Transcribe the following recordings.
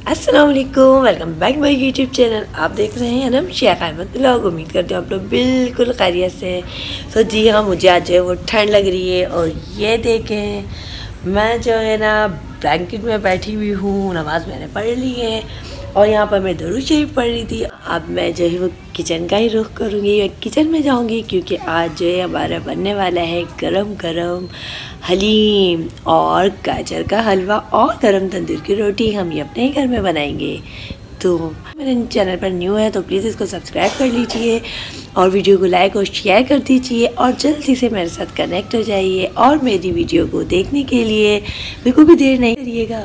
अस्सलाम वालेकुम, welcome back my YouTube channel. आप देख रहे हैं अनम शेख अहमद व्लॉग। उम्मीद करते हैं आप लोग बिल्कुल खैरियत से हैं। तो जी हाँ, मुझे आज जो है वो ठंड लग रही है और ये देखें मैं जो है ना ब्लैंकेट में बैठी हुई हूँ। नमाज़ मैंने पढ़ ली है और यहाँ पर मैं दरूद शरीफ पढ़ रही थी। अब मैं जो है वो किचन का ही रुख करूँगी, मैं किचन में जाऊँगी क्योंकि आज जो है हमारा बनने वाला है गरम गरम हलीम और गाजर का हलवा और गरम तंदूर की रोटी। हम ये अपने ही घर में बनाएंगे। तो मेरे चैनल पर न्यू है तो प्लीज़ इसको सब्सक्राइब कर लीजिए और वीडियो को लाइक और शेयर कर दीजिए और जल्दी से मेरे साथ कनेक्ट हो जाइए और मेरी वीडियो को देखने के लिए बिल्कुल भी देर नहीं करिएगा।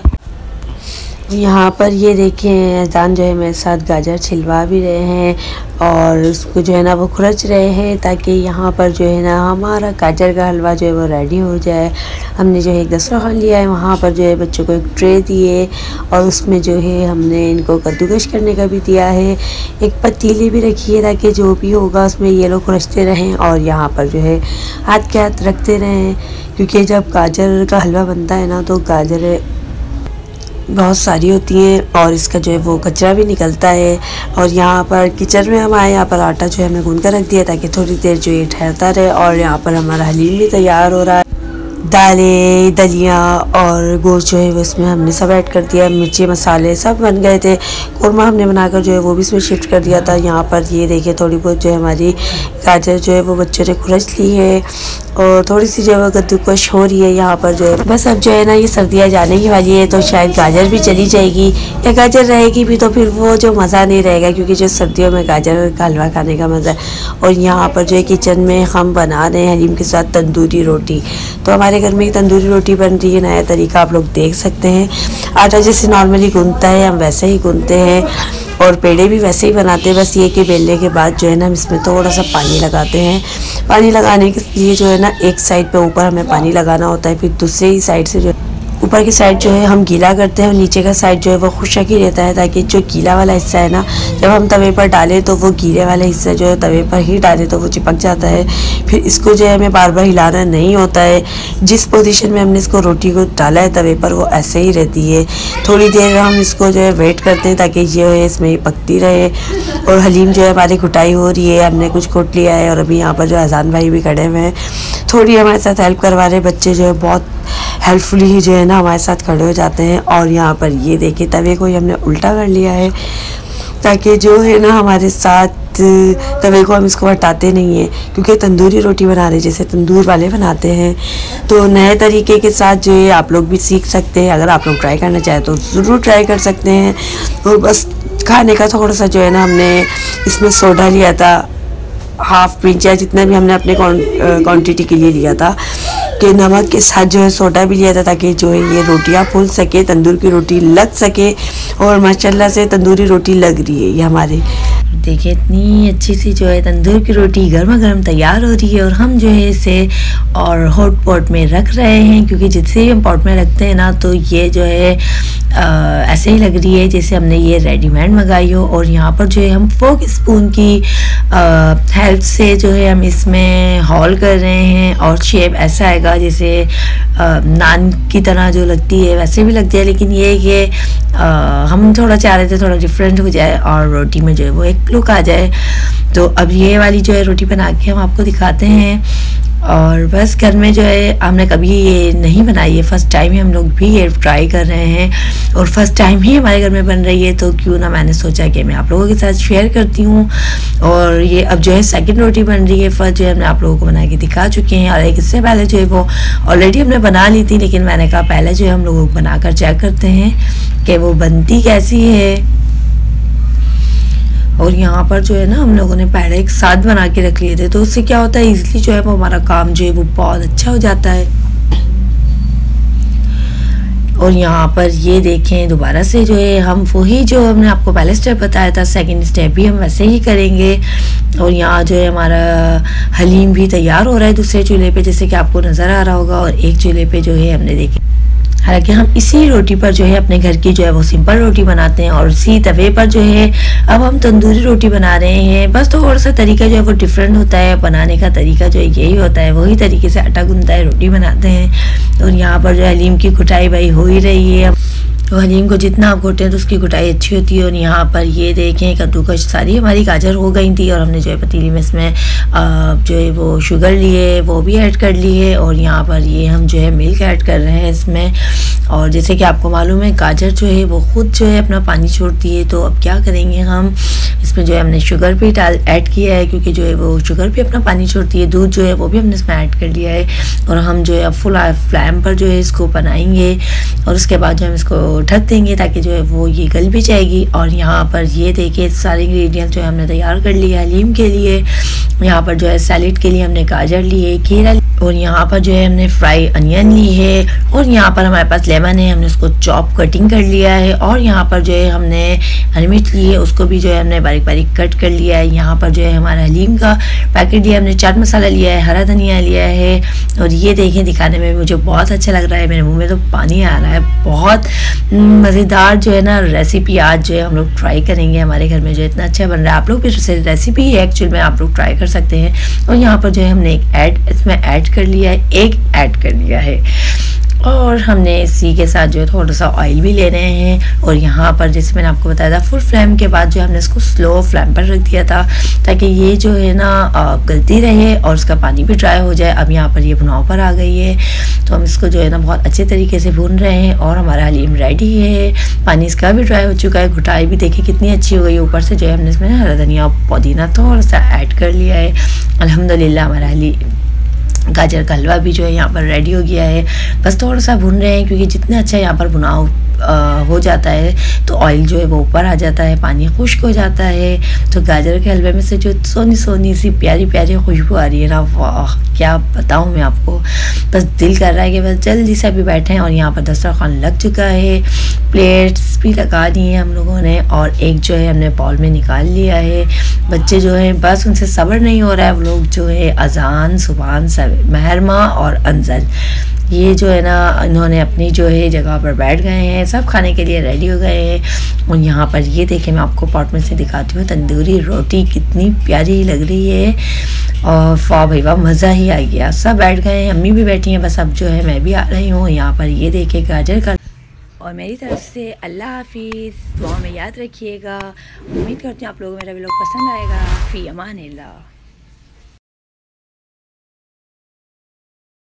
यहाँ पर ये देखें अजान जो है मेरे साथ गाजर छिलवा भी रहे हैं और उसको जो है ना वो खुरच रहे हैं ताकि यहाँ पर जो है ना हमारा गाजर का हलवा जो है वो रेडी हो जाए। हमने जो है एक दस्तरखान लिया है, वहाँ पर जो है बच्चों को एक ट्रे दिए और उसमें जो है हमने इनको कद्दूकश करने का भी दिया है। एक पतीली भी रखी है ताकि जो भी होगा उसमें ये लोग खुरचते रहें और यहाँ पर जो है हाथ के हाथ रखते रहें क्योंकि जब गाजर का हलवा बनता है ना तो गाजर बहुत सारी होती हैं और इसका जो है वो कचरा भी निकलता है। और यहाँ पर किचन में हम आए, यहाँ पर आटा जो है हमने गूंद कर रख दिया ताकि थोड़ी देर जो ये ठहरता रहे। और यहाँ पर हमारा हलीम भी तैयार हो रहा है। दालें, दलिया और गोश्त जो है वो इसमें हमने सब ऐड कर दिया। मिर्ची मसाले सब बन गए थे। कौरमा हमने बनाकर जो है वो भी इसमें शिफ्ट कर दिया था। यहाँ पर ये देखिए थोड़ी बहुत जो है हमारी गाजर जो है वो बच्चों ने खुरच ली है और थोड़ी सी जो है वो कद्दूकश हो रही है। यहाँ पर जो है बस अब जो है ना ये सर्दियाँ जाने की वाली है तो शायद गाजर भी चली जाएगी या गाजर रहेगी भी तो फिर वो जो मज़ा नहीं रहेगा क्योंकि जो सर्दियों में गाजर का हलवा खाने का मज़ा है। और यहाँ पर जो है किचन में हम बना रहे हैं हलीम के साथ तंदूरी रोटी। तो हमारे घर में तंदूरी रोटी बन रही है, नया तरीका आप लोग देख सकते हैं। आटा जैसे नॉर्मली गूंदता है हम वैसे ही गूंदते हैं और पेड़े भी वैसे ही बनाते हैं। बस ये कि बेलने के बाद जो है ना हम इसमें थोड़ा सा पानी लगाते हैं। पानी लगाने के लिए जो है ना एक साइड पे ऊपर हमें पानी लगाना होता है, फिर दूसरी ही साइड से जो ऊपर की साइड जो है हम गीला करते हैं और नीचे का साइड जो है वो खुशक ही रहता है ताकि जो गीला वाला हिस्सा है ना जब हम तवे पर डालें तो वो गीले वाला हिस्सा जो है तवे पर ही डालें तो वो चिपक जाता है। फिर इसको जो है हमें बार बार हिलाना नहीं होता है। जिस पोजीशन में हमने इसको रोटी को डाला है तवे पर वो ऐसे ही रहती है। थोड़ी देर हम इसको जो है वेट करते हैं ताकि जो है इसमें पकती रहे। और हलीम जो है हमारी घुटाई हो रही है, हमने कुछ घुट लिया है और अभी यहाँ पर जो अजान भाई भी खड़े हुए हैं थोड़ी हमारे साथ हेल्प करवा रहे। बच्चे जो है बहुत हेल्पफुली जो है ना हमारे साथ खड़े हो जाते हैं। और यहाँ पर ये देखिए तवे को ही हमने उल्टा कर लिया है ताकि जो है ना हमारे साथ तवे को हम इसको हटाते नहीं हैं क्योंकि तंदूरी रोटी बना रहे जैसे तंदूर वाले बनाते हैं। तो नए तरीके के साथ जो है आप लोग भी सीख सकते हैं। अगर आप लोग ट्राई करना चाहें तो ज़रूर ट्राई कर सकते हैं। और बस खाने का थोड़ा सा जो है ना हमने इसमें सोडा लिया था, हाफ पिंच या जितना भी हमने अपने क्वांटिटी के लिए लिया था कि नमक के साथ जो है सोडा भी लिया था ताकि जो है ये रोटियां फूल सके, तंदूर की रोटी लग सके। और माशाल्लाह से तंदूरी रोटी लग रही है ये हमारे। देखिए इतनी अच्छी सी जो है तंदूर की रोटी गर्मा गर्म तैयार हो रही है और हम जो है इसे और हॉट पॉट में रख रहे हैं क्योंकि जिससे ही हम पॉट में रखते हैं ना तो ये जो है ऐसे ही लग रही है जैसे हमने ये रेडीमेड मंगाई हो। और यहाँ पर जो है हम फोक स्पून की हेल्प से जो है हम इसमें हॉल कर रहे हैं और शेप ऐसा आएगा जैसे नान की तरह जो लगती है वैसे भी लग जाए। लेकिन ये कि हम थोड़ा चाह रहे थे थोड़ा डिफरेंट हो जाए और रोटी में जो है वो एक लुक आ जाए। तो अब ये वाली जो है रोटी बना के हम आपको दिखाते हैं। और बस घर में जो है हमने कभी ये नहीं बनाई है, फर्स्ट टाइम ही हम लोग भी ये ट्राई कर रहे हैं और फर्स्ट टाइम ही हमारे घर में बन रही है तो क्यों ना मैंने सोचा कि मैं आप लोगों के साथ शेयर करती हूँ। और ये अब जो है सेकंड रोटी बन रही है। फर्स्ट जो है हमने आप लोगों को बना के दिखा चुके हैं और एक इससे पहले जो है वो ऑलरेडी हमने बना ली थी लेकिन मैंने कहा पहले जो है हम लोगों को बनाकर चेक करते हैं कि वो बनती कैसी है। और यहाँ पर जो है ना हम लोगों ने पहले एक साथ बना के रख लिए थे तो उससे क्या होता है इजीली जो है वो हमारा काम जो है वो बहुत अच्छा हो जाता है। और यहाँ पर ये देखें दोबारा से जो है हम वही जो हमने आपको पहले स्टेप बताया था सेकंड स्टेप भी हम वैसे ही करेंगे। और यहाँ जो है हमारा हलीम भी तैयार हो रहा है दूसरे चूल्हे पे जैसे कि आपको नज़र आ रहा होगा और एक चूल्हे पे जो है हमने देखे हालांकि हम इसी रोटी पर जो है अपने घर की जो है वो सिंपल रोटी बनाते हैं और इसी तवे पर जो है अब हम तंदूरी रोटी बना रहे हैं। बस थोड़ा सा तरीका जो है वो डिफरेंट होता है, बनाने का तरीका जो है यही होता है, वही तरीके से आटा गूंथता है रोटी बनाते हैं। और यहाँ पर जो है हलीम की कुटाई भाई हो ही रही है। तो हलीम को जितना आप घोटते हैं तो उसकी घुटाई अच्छी होती है। और यहाँ पर ये देखें कद्दूकश सारी हमारी गाजर हो गई थी और हमने जो है पतीली में इसमें जो है वो शुगर लिए वो भी ऐड कर लिए। और यहाँ पर ये हम जो है मिल्क ऐड कर रहे हैं इसमें। और जैसे कि आपको मालूम है गाजर जो है वो ख़ुद जो है अपना पानी छोड़ती है, तो अब क्या करेंगे हम इसमें जो है हमने शुगर भी ऐड किया है, क्योंकि जो है वो शुगर भी अपना पानी छोड़ती है। दूध जो है वो भी हमने इसमें ऐड कर लिया है और हम जो है अब फुल फ्लेम पर जो है इसको बनाएंगे और उसके बाद जो हम इसको ढक देंगे ताकि जो है वो ये गल भी जाएगी। और यहाँ पर ये देखिए सारे इंग्रेडिएंट्स जो है हमने तैयार कर लिए हलीम के लिए। यहाँ पर जो है सैलेड के लिए हमने गाजर लिए, खीरा और यहाँ पर जो है हमने फ्राई अनियन ली है और यहाँ पर हमारे पास लेमन है, हमने उसको चॉप कटिंग कर लिया है। और यहाँ पर जो है हमने हरी मिर्च ली है, उसको भी जो है हमने बारीक बारीक कट कर लिया है। यहाँ पर जो है हमारा हलीम का पैकेट लिया, हमने चाट मसाला लिया है, हरा धनिया लिया है। और ये देखें दिखाने में मुझे बहुत अच्छा लग रहा है, मेरे मुँह में तो पानी आ रहा है। बहुत मज़ेदार जो है ना रेसिपी आज जो है हम लोग ट्राई करेंगे। हमारे घर में जो इतना अच्छा बन रहा है, आप लोग भी रेसिपी है एक्चुअल में आप लोग ट्राई कर सकते हैं। और यहाँ पर जो है हमने इसमें ऐड कर लिया है, एग ऐड कर लिया है और हमने इसी के साथ जो है थोड़ा सा ऑयल भी ले रहे हैं। और यहाँ पर जैसे मैंने आपको बताया था फुल फ्लेम के बाद जो हमने इसको स्लो फ्लेम पर रख दिया था ताकि ये जो है ना गलती रहे और उसका पानी भी ड्राई हो जाए। अब यहाँ पर ये भुनाव पर आ गई है, तो हम इसको जो है ना बहुत अच्छे तरीके से भून रहे हैं और हमारा हलीम रेडी है। पानी इसका भी ड्राई हो चुका है, घुटाई भी देखिए कितनी अच्छी हो गई। ऊपर से जो है हमने इसमें हरा धनिया पुदीना थोड़ा सा ऐड कर लिया है। अल्हम्दुलिल्लाह हमारा गाजर का हलवा भी जो है यहाँ पर रेडी हो गया है। बस थोड़ा सा भून रहे हैं क्योंकि जितना अच्छा यहाँ पर भुनाव हो जाता है तो ऑयल जो है वो ऊपर आ जाता है, पानी खुश्क हो जाता है। तो गाजर के हलवे में से जो सोनी सोनी सी प्यारी प्यारी खुशबू आ रही है ना, वाह क्या बताऊँ मैं आपको। बस दिल कर रहा है कि बस जल्दी से अभी बैठें। और यहाँ पर दस्तरखान लग चुका है, प्लेट्स भी लगा दी हैं हम लोगों ने और एक जो है हमने बाउल में निकाल लिया है। बच्चे जो हैं बस उनसे सब्र नहीं हो रहा है, वो लोग जो है अजान सुभान महरमा और अंजल ये जो है ना इन्होंने अपनी जो है जगह पर बैठ गए हैं, सब खाने के लिए रेडी हो गए हैं। और यहाँ पर ये देखें मैं आपको पॉट में से दिखाती हूँ, तंदूरी रोटी कितनी प्यारी लग रही है और वाह भाई वाह मज़ा ही आ गया। सब बैठ गए हैं, अम्मी भी बैठी हैं, बस अब जो है मैं भी आ रही हूँ। यहाँ पर ये देखें गाजर का। और मेरी तरफ से अल्लाह हाफिज़, दुआ में याद रखिएगा। उम्मीद करती हूँ आप लोगों को मेरा व्लॉग पसंद आएगा। फ़ी अमान अल्लाह।